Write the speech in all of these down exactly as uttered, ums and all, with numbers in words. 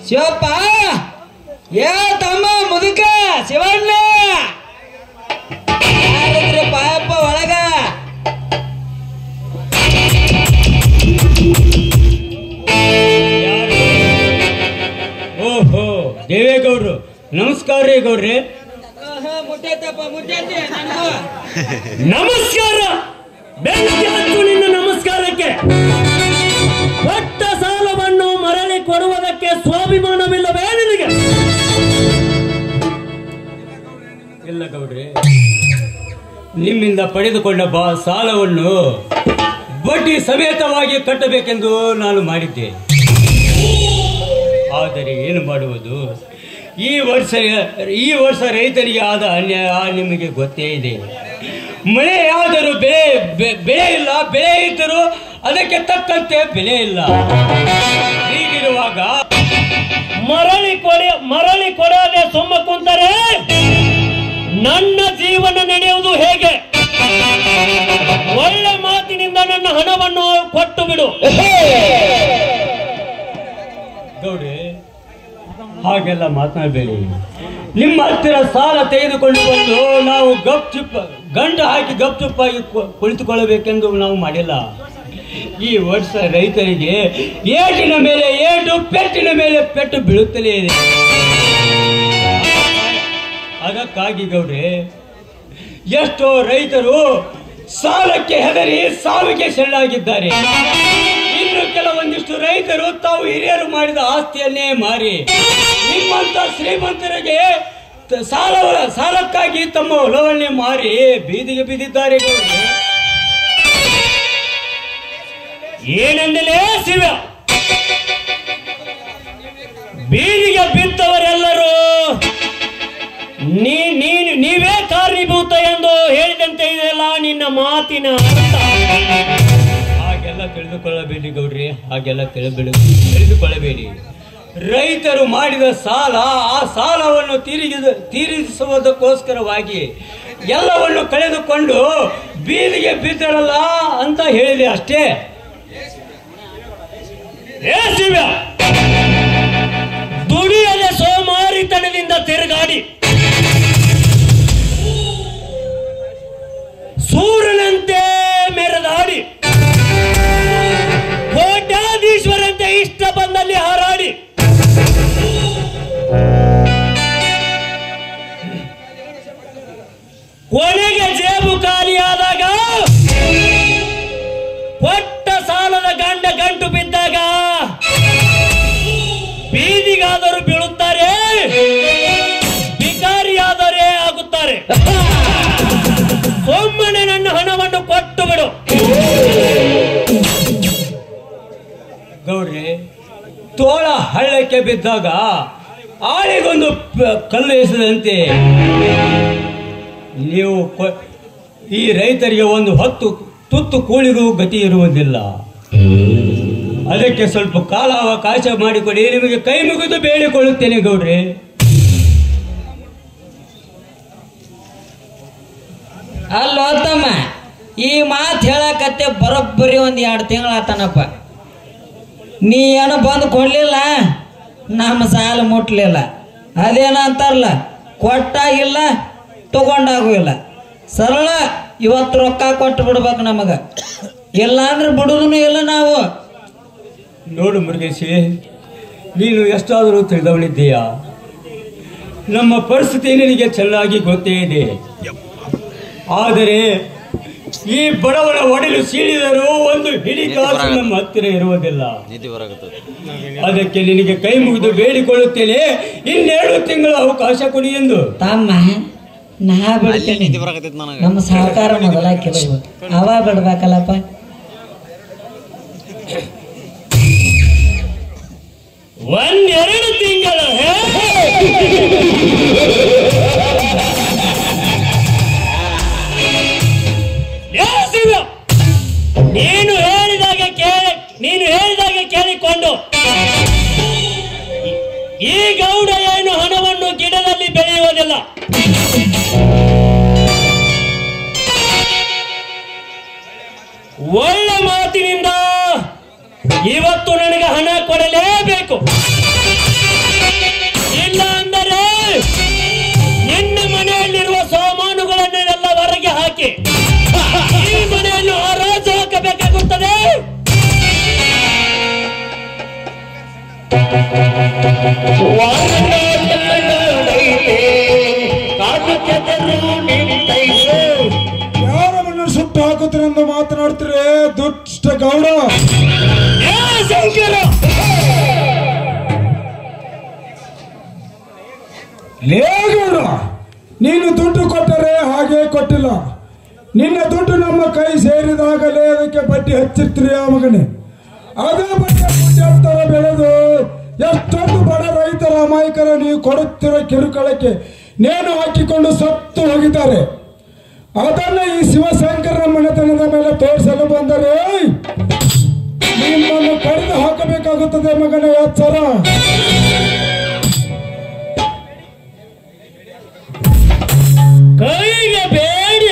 ಶಿವಪ್ಪ ಏ ತಮ್ಮ ಮುದುಕ ಶಿವಣ್ಣ ಯಾರಿದ್ರಿ ಪಾಯಪ್ಪ ಒಳಗ ಓಹೋ ದೇವೇಗೌಡ್ರು ನಮಸ್ಕಾರ ರೀ ಗೌಡ್ರಿ. ನಮಸ್ಕಾರ ಬೆಂಕಿ ಹಚ್ಚು ನಿನ್ನ ನಮಸ್ಕಾರಕ್ಕೆ. ಕೊಟ್ಟ ಸಾಲವನ್ನು ಮರಳಿ ಕೊಡುವುದಕ್ಕೆ ಸ್ವಾಭಿಮಾನವಿಲ್ಲವೇ ನಿನಗೆ? ಇಲ್ಲ ಗೌಡ್ರಿ, ನಿಮ್ಮಿಂದ ಪಡೆದುಕೊಂಡ ಬಾ ಸಾಲವನ್ನು ಬಡ್ಡಿ ಸಮೇತವಾಗಿ ಕಟ್ಟಬೇಕೆಂದು ನಾನು ಮಾಡಿದ್ದೆ. ಆದರೆ ಏನು ಮಾಡುವುದು, ಈ ವರ್ಷ ಈ ವರ್ಷ ರೈತರಿಗೆ ಆದ ಅನ್ಯಾಯ ನಿಮಗೆ ಗೊತ್ತೇ ಇದೆ. ಮಳೆ ಯಾದರೂ ಬೆಳೆ ಬೆಳೆ ಇಲ್ಲ, ಬೆಳೆ ಇದ್ದರೂ ಅದಕ್ಕೆ ತಕ್ಕಂತೆ ಬೆಲೆ ಇಲ್ಲ. ಹೀಗಿರುವಾಗ ಮರಳಿ ಕೊಡ ಮರಳಿ ಕೊಡದೆ ಸುಮ್ಮ ಕುಂತರೆ ನನ್ನ ಜೀವನ ನಡೆಯುವುದು ಹೇಗೆ? ಒಳ್ಳೆ ಮಾತಿನಿಂದ ನನ್ನ ಹಣವನ್ನು ಕೊಟ್ಟು ಬಿಡು. ಗೌಡ್ರೆ, ಹಾಗೆಲ್ಲ ಮಾತನಾಡಬೇಡಿ. ನಿಮ್ಮ ಹತ್ತಿರ ಸಾಲ ತೆಗೆದುಕೊಂಡು ಬಂದು ನಾವು ಗಪ್ ಚುಪ್ ಗಂಟು ಹಾಕಿ ಗಪ್ ಚುಪ್ಪಾಗಿ ಕುಳಿತುಕೊಳ್ಳಬೇಕೆಂದು ನಾವು ಮಾಡಿಲ್ಲ. ಈ ವರ್ಷ ರೈತರಿಗೆ ಏಟಿನ ಮೇಲೆ ಏಟು, ಪೆಟ್ಟಿನ ಮೇಲೆ ಪೆಟ್ಟು ಬೀಳುತ್ತಲೇ ಇದೆ. ಅದಕ್ಕಾಗಿ ಗೌಡ್ರೆ, ಎಷ್ಟೋ ರೈತರು ಸಾಲಕ್ಕೆ ಹೆದರಿ ಸಾವಿಗೆ ಶರಣಾಗಿದ್ದಾರೆ. ಇನ್ನು ಕೆಲವೊಂದಿಷ್ಟು ರೈತರು ತಾವು ಹಿರಿಯರು ಮಾಡಿದ ಆಸ್ತಿಯನ್ನೇ ಮಾರಿ ನಿಮ್ಮಂತ ಶ್ರೀಮಂತರಿಗೆ ಸಾಲ ಸಾಲಕ್ಕಾಗಿ ತಮ್ಮ ಹೊಲವನ್ನೇ ಮಾರಿ ಬೀದಿಗೆ ಬಿದ್ದಿದ್ದಾರೆ. ಏನೆಂದಲೇ ಶಿವ, ಬೀದಿಗೆ ಬಿದ್ದವರೆಲ್ಲರೂ ನೀ ನೀನು ನೀವೇ ಕಾರಣೀಭೂತ ಎಂದು ಹೇಳಿದಂತೆ ಇದೆಲ್ಲ ನಿನ್ನ ಮಾತಿನ ಅರ್ಥ. ಹಾಗೆಲ್ಲ ತಿಳಿದುಕೊಳ್ಳಬೇಡಿ ಗೌಡ್ರಿ, ಹಾಗೆಲ್ಲ ತಿಳಿಬೇಡಿ ತಿಳಿದುಕೊಳ್ಳಬೇಡಿ. ರೈತರು ಮಾಡಿದ ಸಾಲ, ಆ ಸಾಲವನ್ನು ತೀರಿದ ತೀರಿಸುವುದಕ್ಕೋಸ್ಕರವಾಗಿ ಎಲ್ಲವನ್ನು ಕಳೆದುಕೊಂಡು ಬೀದಿಗೆ ಬಿದ್ದರಲ್ಲ ಅಂತ ಹೇಳಿದೆ ಅಷ್ಟೇ. ಏ ಶಿವ, ದುಡಿಯದ ಸೋಮಾರಿತನದಿಂದ ತಿರುಗಾಡಿ ಸೂರ್ಯನಂತೆ ಮೆರೆದಾಡಿ ಕೋಟ್ಯಾಧೀಶ್ವರಂತೆ ಇಷ್ಟ ಬಂದಲ್ಲಿ ಹಾರಾಡಿ ಕೊನೆಗೆ ಜೇಬು ಖಾಲಿಯಾದಾಗ ಕೊಟ್ಟ ಸಾಲದ ಗಂಡ ಗಂಟು ಬಿದ್ದಾಗ ಬೀದಿಗಾದರೂ ಬೀಳುತ್ತಾರೆ, ಬಿಕಾರಿಯಾದರೆ ಆಗುತ್ತಾರೆ. ಒಮ್ಮನೆ ನನ್ನ ಹಣವನ್ನು ಕೊಟ್ಟು ಬಿಡು. ಗೌಡ್ರಿ, ತೋಳ ಹಳ್ಳಕ್ಕೆ ಬಿದ್ದಾಗ ಆಳಿಗೊಂದು ಕಲ್ಲು ಎಸೆದಂತೆ ನೀವು ಈ ರೈತರಿಗೆ ಒಂದು ಹೊತ್ತು ತುತ್ತು ಕೂಳಿಗೂ ಗತಿ ಇರುವುದಿಲ್ಲ. ಅದಕ್ಕೆ ಸ್ವಲ್ಪ ಕಾಲಾವಕಾಶ ಮಾಡಿಕೊಡಿ, ನಿಮಗೆ ಕೈ ಮುಗಿದು ಬೇಡಿಕೊಳ್ಳುತ್ತೇನೆ ಗೌಡ್ರಿ. ಅಲ್ಲೋ ತಮ್ಮ, ಈ ಮಾತು ಹೇಳಕತ್ತೆ ಬರೋಬ್ಬರಿ ಒಂದು ಎರಡು ತಿಂಗಳಾತನಪ್ಪ. ನೀ ಏನೋ ಬಂದು ಕೊಡ್ಲಿಲ್ಲ, ನಮ್ಮ ಸಾಲ ಮುಟ್ಲಿಲ್ಲ. ಅದೇನ ಅಂತಾರಲ್ಲ, ಕೊಟ್ಟಾಗಿಲ್ಲ ತಗೊಂಡಾಗೂ ಇಲ್ಲ. ಸರಳ ಇವತ್ತು ರೊಕ್ಕ ಕೊಟ್ಟು ಬಿಡ್ಬೇಕು ನಮಗ, ಇಲ್ಲ ಅಂದ್ರೆ ಬಿಡುದೂ ಇಲ್ಲ ನಾವು. ನೋಡು ಮುರುಗೇಶಿ, ನೀನು ಎಷ್ಟಾದರೂ ತಿಳಿದವಳಿದ್ದೀಯಾ. ನಮ್ಮ ಪರಿಸ್ಥಿತಿ ನಿನಗೆ ಚೆನ್ನಾಗಿ ಗೊತ್ತೇ ಇದೆ. ಆದರೆ ಈ ಬಡವರ ಒಡಲು ಸೀಳಿದರೂ ಒಂದು ಹಿಡಿ ಕಾಸು ನಮ್ಮ ಹತ್ತಿರ ಇರುವುದಿಲ್ಲ. ಅದಕ್ಕೆ ನಿನಗೆ ಕೈ ಮುಗಿದು ಬೇಡಿಕೊಳ್ಳುತ್ತೇನೆ, ಇನ್ನೆರಡು ತಿಂಗಳ ಅವಕಾಶ ಕೊಡಿ ಎಂದು. ತಮ್ಮ, ನಾ ಬಿಡ್ತೀನಿ, ನಮ್ಮ ಸಹಕಾರ ಮೊದಲ ಕೆಲವು ಅವ ಬಿಡ್ಬೇಕಲ್ಲಪ್ಪ. ಒಂದೆರಡು ತಿಂಗಳು ನೀನು ಹೇಳಿದಾಗ ಕೇಳಿ ನೀನು ಹೇಳಿದಾಗ ಕೇಳಿಕೊಂಡು ಈ ಗೌಡ ಏನು ಹಣವನ್ನು ಗಿಡದಲ್ಲಿ ಬೆಳೆಯುವುದಿಲ್ಲ. ಒಳ್ಳೆ ಮಾತಿನಿಂದ ಇವತ್ತು ನನಗೆ ಹಣ ಕೊಡಲೇಬೇಕು. ಯಾರನ್ನು ಸುಟ್ಟು ಹಾಕುತ್ತೀರೆಂದು ಮಾತನಾಡ್ತೀರಿ ದುಷ್ಟ ಗೌಡ? ಲೇ ಗೌಡ, ನೀನು ದುಡ್ಡು ಕೊಟ್ಟರೆ ಹಾಗೆ ಕೊಟ್ಟಿಲ್ಲ. ನಿನ್ನ ದುಡ್ಡು ನಮ್ಮ ಕೈ ಸೇರಿದಾಗಲೇ ಅದಕ್ಕೆ ಬಡ್ಡಿ ಹಚ್ಚಿರ್ತೀರಿ ಆ ಮಗನೇ. ಅದೇ ಬಡ್ಡಿ ಪುಣ್ಯತ್ತರ ಬೆಳೆದು ಎಷ್ಟೊಂದು ಬಡ ರೈತರ ಅಮಾಯಕರ ನೀವು ಕೊಡುತ್ತಿರೋ ಕಿರುಕಳಕ್ಕೆ ನೇಣು ಹಾಕಿಕೊಂಡು ಸತ್ತು ಹೋಗಿದ್ದಾರೆ. ಅದನ್ನು ಈ ಶಿವಶಂಕರನ ಮನೆತನದ ಮೇಲೆ ತೋರಿಸಲು ಬಂದರೆ ನಿಮ್ಮನ್ನು ಕಡಿದು ಹಾಕಬೇಕಾಗುತ್ತದೆ ಮಗನೇ ಎಚ್ಚರ. ಕೈಗೆ ಬೇಡ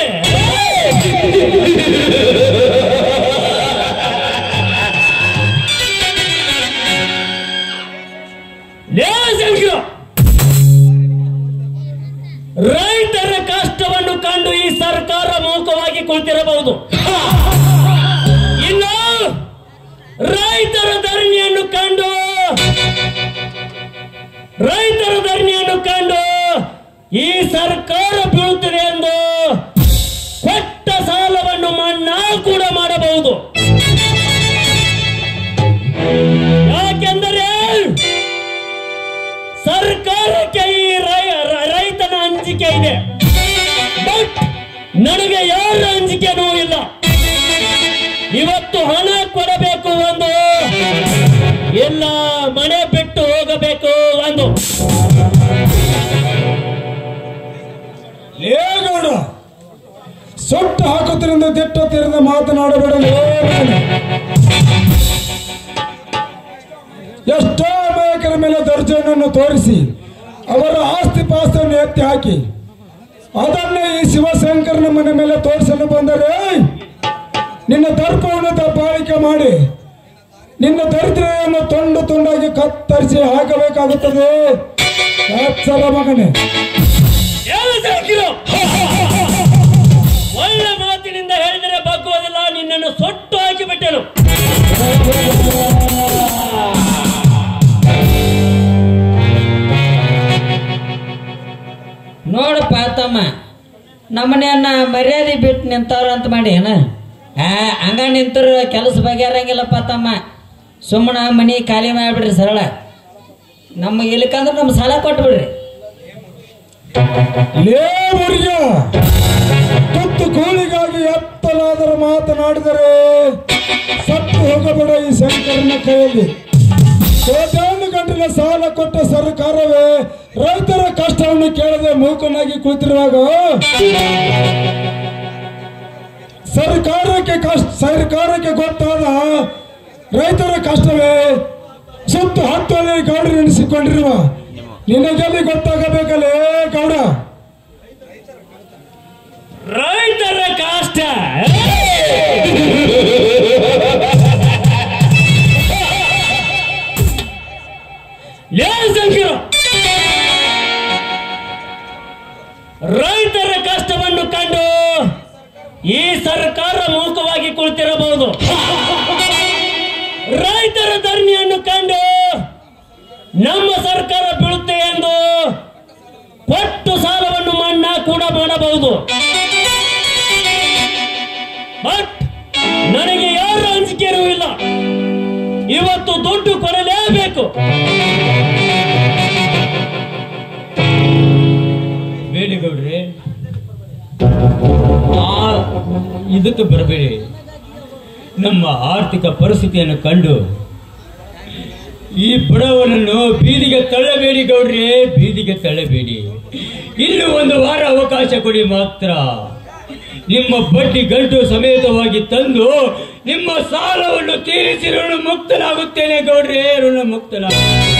ರೈತರ ಕಷ್ಟವನ್ನು ಕಂಡು ಈ ಸರ್ಕಾರ ಮೌಖವಾಗಿ ಕುಳಿತಿರಬಹುದು. ಇನ್ನು ರೈತರ ಧರಣಿಯನ್ನು ಕಂಡು ರೈತರ ಧರಣಿಯನ್ನು ಕಂಡು ಈ ಸರ್ಕಾರ ಬೀಳುತ್ತದೆ ಎಂದು ಕೊಟ್ಟ ಸಾಲವನ್ನು ಮನ್ನಾ ಕೂಡ ಮಾಡಬಹುದು. ಯಾಕೆಂದರೆ ಸರ್ಕಾರಕ್ಕೆ ಈ ರೈತನ ಅಂಜಿಕೆ ಇದೆ, ಬಟ್ ನನಗೆ ಯಾರ ಅಂಜಿಕೆನೂ ಇಲ್ಲ. ಇವತ್ತು ಹಣ ಕೊಡಬೇಕು ಒಂದು, ಎಲ್ಲ ಮನೆ ಬಿಟ್ಟು ಹೋಗಬೇಕು ಒಂದು. ಲೇಗೌಡ, ಸೊಟ್ಟು ಹಾಕುತ್ತಿರಿಂದ ದಿಟ್ಟ ತಿರಿಂದ ಮಾತನಾಡಬೇಡಲು. ಎಷ್ಟೋ ಅಮಾಯಕರ ಮೇಲೆ ದರ್ಜೆಯನ್ನು ತೋರಿಸಿ ಅವರ ಆಸ್ತಿ ಪಾಸ್ತಿಯನ್ನು ಎತ್ತಿ ಹಾಕಿ ಅದನ್ನೇ ಈ ಶಿವಶಂಕರನ ಮನೆ ಮೇಲೆ ತೋರಿಸಲು ಬಂದರೆ ನಿನ್ನ ದರ್ಪವನ್ನು ದಬ್ಬಾಳಿಕೆ ಮಾಡಿ ನಿನ್ನ ದರಿದ್ರೆಯನ್ನು ತುಂಡು ತುಂಡಾಗಿ ಕತ್ತರಿಸಿ ಹಾಕಬೇಕಾಗುತ್ತದೆ. ಎಚ್ಚರ ಮಗನೇ. ಒಳ್ಳೆ ಮಾತಿನಿಂದ ಹೇಳಿದರೆ ಬಗ್ಗುವುದಿಲ್ಲ. ನಿನ್ನನ್ನು ಸೊಟ್ಟು ಹಾಕಿಬಿಟ್ಟೆನು. ನೋಡಪ್ಪ ತಮ್ಮ, ನಮ್ಮನೆಯನ್ನ ಮರ್ಯಾದೆ ಬಿಟ್ಟು ನಿಂತವ್ರ ಅಂತ ಮಾಡಿ ಏನ ಆ ಹಂಗ ನಿಂತರು ಕೆಲಸ ಬಗೆಹರಂಗಿಲ್ಲಪ್ಪ ತಮ್ಮ. ಸುಮ್ಮನೆ ಮನಿ ಖಾಲಿ ಮಾಡಿಬಿಡ್ರಿ ಸರಳ. ನಮ್ಮ ಇಲ್ಲಕಂದ್ರೆ ನಮ್ಮ ಸಾಲ ಕೊಟ್ಬಿಡ್ರಿ. ಲೇ ಮುರಿಯ, ತುತ್ತು ಕೂಲಿಗಾಗಿ ಎತ್ತಲಾದರೂ ಮಾತನಾಡಿದರೆ ಸತ್ತು ಹೋಗಬೇಡ ಈ ಶಂಕರನ ಕೈಯಲ್ಲಿ. ಕೋಟ್ಯಾಂದು ಗಂಟೆನ ಸಾಲ ಕೊಟ್ಟ ಸರ್ಕಾರವೇ ರೈತರ ಕಷ್ಟವನ್ನು ಕೇಳದೆ ಮೂಕನಾಗಿ ಕುಳಿತಿರುವಾಗ ಸರ್ಕಾರಕ್ಕೆ ಕಷ್ಟ ಸರ್ಕಾರಕ್ಕೆ ಗೊತ್ತಾದ ರೈತರ ಕಷ್ಟವೇ ಸುತ್ತು ಹತ್ತಲ್ಲಿ ಗೌಡ ನೆನೆಸಿಕೊಂಡಿರುವ ನಿನಗೆಲ್ಲಿ ಗೊತ್ತಾಗಬೇಕಲ್ಲೇ ಗೌಡ? ರೈತರ ಕಷ್ಟ ರೈತರ ಕಷ್ಟವನ್ನು ಕಂಡು ಈ ಸರ್ಕಾರ ಮೂಕವಾಗಿ ಕುಳಿತಿರಬಹುದು. ರೈತರ ಧರಣಿಯನ್ನು ಕಂಡು ನಮ್ಮ ಸರ್ಕಾರ ಬೀಳುತ್ತೆ ಎಂದು ಕೊಟ್ಟು ಸಾಲವನ್ನು ಮನ್ನಾ ಕೂಡ ಮಾಡಬಹುದು. ಬಟ್ ನನಗೆ ಯಾರ ಅಂಜಿಕೆಯೂ ಇಲ್ಲ. ಇವತ್ತು ದುಡ್ಡು ಕೊಡಲೇಬೇಕು. ಬೇಡಿಗೌಡ್ರೆ, ಇದಕ್ಕೆ ಬರಬೇಡಿ. ನಮ್ಮ ಆರ್ಥಿಕ ಪರಿಸ್ಥಿತಿಯನ್ನು ಕಂಡು ಈ ಬಡವನನ್ನು ಬೀದಿಗೆ ತಳ್ಳಬೇಡಿ ಗೌಡ್ರೆ, ಬೀದಿಗೆ ತಳ್ಳಬೇಡಿ. ಇನ್ನು ಒಂದು ವಾರ ಅವಕಾಶ ಕೊಡಿ ಮಾತ್ರ. ನಿಮ್ಮ ಬಡ್ಡಿ ಗಂಟು ಸಮೇತವಾಗಿ ತಂದು ನಿಮ್ಮ ಸಾಲವನ್ನು ತೀರಿಸಿ ಋಣ ಮುಕ್ತನಾಗುತ್ತೇನೆ ಗೌಡ್ರೆ, ಋಣ ಮುಕ್ತನಾಗ.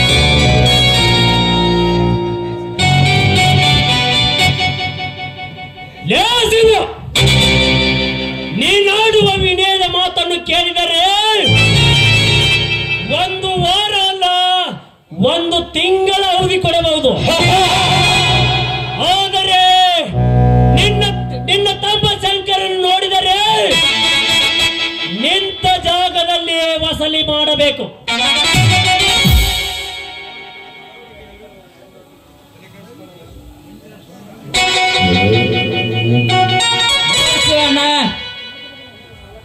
ನೀನಾಡುವ ವಿನಯದ ಮಾತನ್ನು ಕೇಳಿದರೆ ಒಂದು ವಾರ ಅಲ್ಲ, ಒಂದು ತಿಂಗಳ ಅವಧಿ ಕೊಡಬಹುದು. ಆದರೆ ನಿನ್ನ ನಿನ್ನ ತಮ್ಮ ಶಂಕರನ್ನು ನೋಡಿದರೆ ನಿಂತ ಜಾಗದಲ್ಲಿ ವಸೂಲಿ ಮಾಡಬೇಕು.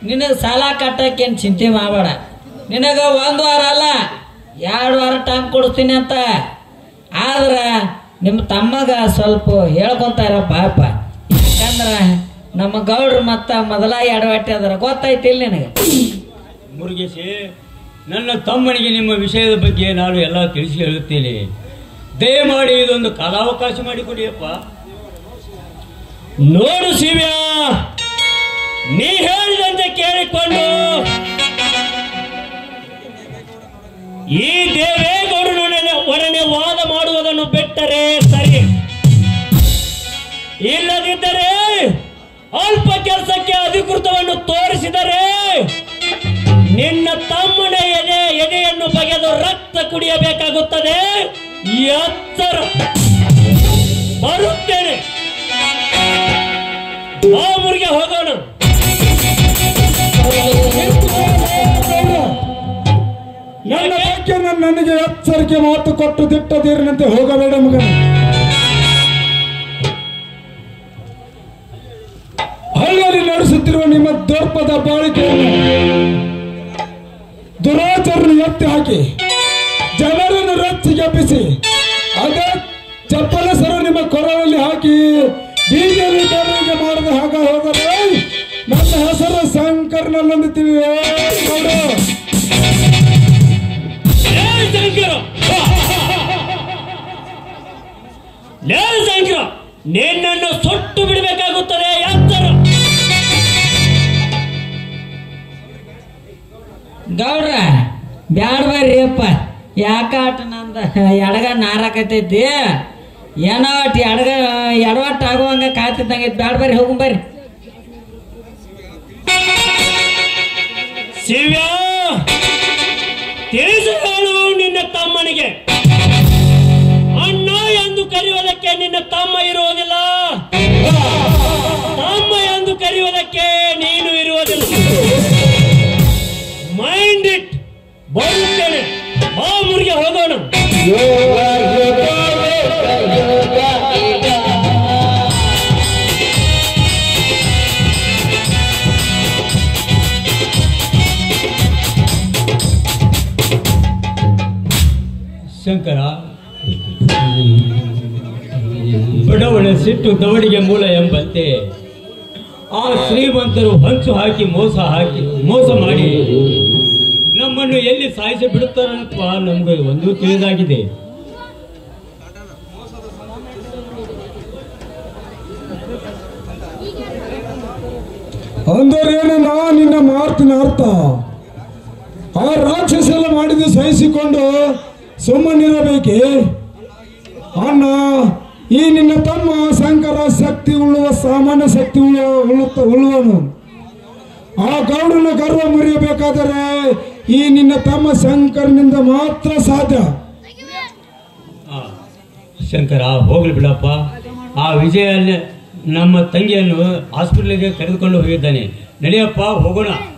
ನಿನಗೆ ಸಾಲ ಕಟ್ಟಕ್ಕೇನು ಚಿಂತೆ ಮಾಡಬೇಡ. ನಿನಗೆ ಒಂದು ವಾರ ಅಲ್ಲ ಎರಡು ವಾರ ಟೈಮ್ ಕೊಡ್ತೀನಿ ಅಂತ. ಆದ್ರೆ ನಿಮ್ಮ ತಮ್ಮಗ ಸ್ವಲ್ಪ ಹೇಳ್ಕೊಂತಾರ ಪಾಪ. ಯಾಕಂದ್ರೆ ನಮ್ಮ ಗೌಡ್ರು ಮತ್ತ ಮೊದಲ ಎಡವಟ್ಟೆ ಅದರ ಗೊತ್ತಾಯ್ತಿಲ್ಲ ನಿನಗೆ. ಮುರುಗೇಶಿ, ನನ್ನ ತಮ್ಮನಿಗೆ ನಿಮ್ಮ ವಿಷಯದ ಬಗ್ಗೆ ನಾನು ಎಲ್ಲ ತಿಳಿಸಿ ಹೇಳುತ್ತೇನೆ. ದಯಮಾಡಿ ಇದೊಂದು ಕಾಲಾವಕಾಶ ಮಾಡಿಕೊಡಿಯಪ್ಪ. ನೋಡು ಶಿವ್ಯ, ನೀ ಹೇಳಿದಂತೆ ಕೇಳಿಕೊಂಡು ಈ ದೇವೇಗೌಡನ ಒಡನೆ ವಾದ ಮಾಡುವುದನ್ನು ಬಿಟ್ಟರೆ ಸರಿ. ಇಲ್ಲದಿದ್ದರೆ ಅಲ್ಪ ಕೆಲಸಕ್ಕೆ ಅಧಿಕೃತವನ್ನು ತೋರಿಸಿದರೆ ನಿನ್ನ ತಮ್ಮನ ಎದೆ ಎದೆಯನ್ನು ಬಗೆದು ರಕ್ತ ಕುಡಿಯಬೇಕಾಗುತ್ತದೆ. ಎತ್ತರ ಬರುತ್ತೇನೆ. ಆ ಮುರುಗೆ ಹೋಗೋಣ. ನನ್ನ ಬಗ್ಗೆ ನನಗೆ ಎಚ್ಚರಿಕೆ ಮಾತು ಕೊಟ್ಟು ದಿಟ್ಟದಿರನಂತೆ ಹೋಗಬೇಡ ಮಗನ. ಹಳ್ಳಿಯಲ್ಲಿ ನಡೆಸುತ್ತಿರುವ ನಿಮ್ಮ ದರ್ಪದ ಬಾಳಿಕೆಯನ್ನು ದುರಾಚರಣೆ ಎತ್ತಿ ಹಾಕಿ ಜನರನ್ನು ರಚ್ಚಿಗೆಬ್ಬಿಸಿ ಅದೇ ಚಪ್ಪಲ ಸರ ನಿಮ್ಮ ಕೊರಳಲ್ಲಿ ಹಾಕಿ ಬೀದಿಯಲ್ಲಿ ಬೇರೆಗೆ ಮಾಡದ ಹಾಗ ಹೋದರೆ ನನ್ನ ಹೆಸರು ಶಂಕರ್ನಲ್ಲೊಂದು ತಿಳಿಯೋ ಶಂಕರ, ನಿನ್ನನ್ನು ಸುಟ್ಟು ಬಿಡಬೇಕಾಗುತ್ತದೆ. ಎತ್ತರ ಗೌಡ್ರ ಬ್ಯಾಡ ಬರ್ರಿ ಅಪ್ಪ. ಯಾಕ ಆಟ ನಂದ ಎಡಗ ನಾರಾಕತೈತಿ. ಏನೋ ಅಟ್ ಎಡಗ ಎಡವಟ್ಟ ಆಗುವಂಗ ಕಾತಿದ್ದಂಗ ಬ್ಯಾಡ ಬರ್ರಿ, ಹೋಗಂ ಬರ್ರಿ. ಶಿವ್ಯ, ತಿಳಿಸಿ ಹೇಳು ನಿನ್ನ ತಮ್ಮನಿಗೆ, ಅಣ್ಣ ಎಂದು ಕರೆಯುವುದಕ್ಕೆ ನಿನ್ನ ತಮ್ಮ ಇರುವುದಿಲ್ಲ, ತಮ್ಮ ಎಂದು ಕರೆಯುವುದಕ್ಕೆ ನೀನು ಇರುವುದಿಲ್ಲ. Mind it. ಬರುತ್ತೇನೆ. ಆ ಮುರಿಗೆ ಹೋಗೋಣ. ಶಂಕರ, ಬಡವಳ ಸಿಟ್ಟು ದವಡಿಗೆ ಮೂಲ ಎಂಬಂತೆ ಆ ಶ್ರೀಮಂತರು ಹೊಂಚು ಹಾಕಿ ಮೋಸ ಹಾಕಿ ಮೋಸ ಮಾಡಿ ನಮ್ಮನ್ನು ಎಲ್ಲಿ ಸಾಯಿಸಿ ಬಿಡುತ್ತಾರಪ್ಪ ನಮ್ಗೆ ಒಂದು ತಿಳಿದಾಗಿದೆ. ಅಂದರೇನ ನಿನ್ನ ಮಾತಿನ ಅರ್ಥ? ಆ ರಾಕ್ಷಸೆಲ್ಲ ಮಾಡಿದ್ದು ಸಹಿಸಿಕೊಂಡು ಸುಮ್ಮನಿರಬೇಕೆ? ಅಣ್ಣ, ಈ ನಿನ್ನ ತಮ್ಮ ಶಂಕರ ಶಕ್ತಿ ಉಳ್ಳುವ ಸಾಮಾನ್ಯ ಶಕ್ತಿ ಉಳ್ಳುತ್ತ ಉಳ್ಳುವನು. ಆ ಗೌಡನ ಗರ್ವ ಮುರಿಯಬೇಕಾದರೆ ಈ ನಿನ್ನ ತಮ್ಮ ಶಂಕರನಿಂದ ಮಾತ್ರ ಸಾಧ್ಯ. ಶಂಕರ, ಹೋಗ್ಲಿ ಬಿಡಪ್ಪ. ಆ ವಿಜಯ ನಮ್ಮ ತಂಗಿಯನ್ನು ಹಾಸ್ಪಿಟ್ಲಿಗೆ ಕರೆದುಕೊಂಡು ಹೋಗಿದ್ದಾನೆ. ನಡೆಯಪ್ಪ, ಹೋಗೋಣ.